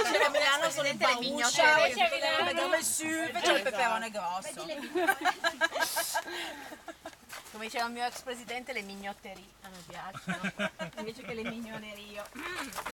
a Milano sono in pauscia, mettiamo il su, facciamo il peperone grosso. Come diceva il mio ex presidente, le mignotterie a me piacciono, invece che le mignonerie.